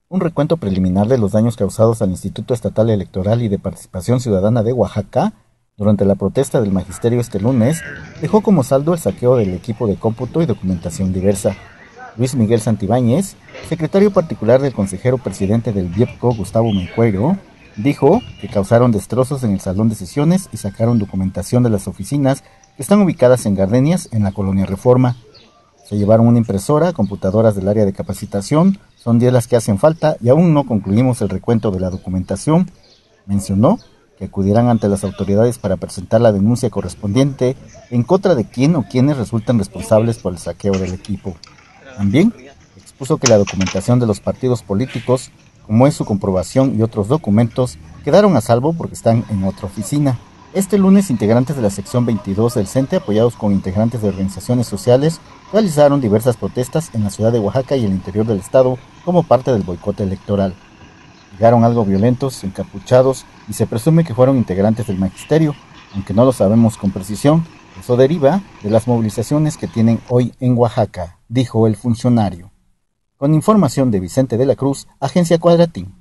Un recuento preliminar de los daños causados al Instituto Estatal Electoral y de Participación Ciudadana de Oaxaca durante la protesta del magisterio este lunes dejó como saldo el saqueo del equipo de cómputo y documentación diversa. Luis Miguel Santibáñez, secretario particular del consejero presidente del BIEPCO, Gustavo Mencuero, dijo que causaron destrozos en el salón de sesiones y sacaron documentación de las oficinas que están ubicadas en Gardenias, en la colonia Reforma. Se llevaron una impresora, computadoras del área de capacitación, son 10 las que hacen falta y aún no concluimos el recuento de la documentación. Mencionó que acudirán ante las autoridades para presentar la denuncia correspondiente en contra de quién o quienes resultan responsables por el saqueo del equipo. También expuso que la documentación de los partidos políticos, como es su comprobación y otros documentos, quedaron a salvo porque están en otra oficina. Este lunes, integrantes de la sección 22 del CENTE, apoyados con integrantes de organizaciones sociales, realizaron diversas protestas en la ciudad de Oaxaca y el interior del estado como parte del boicot electoral. Llegaron algo violentos, encapuchados, y se presume que fueron integrantes del magisterio, aunque no lo sabemos con precisión. Eso deriva de las movilizaciones que tienen hoy en Oaxaca, dijo el funcionario. Con información de Vicente de la Cruz, Agencia Cuadratín.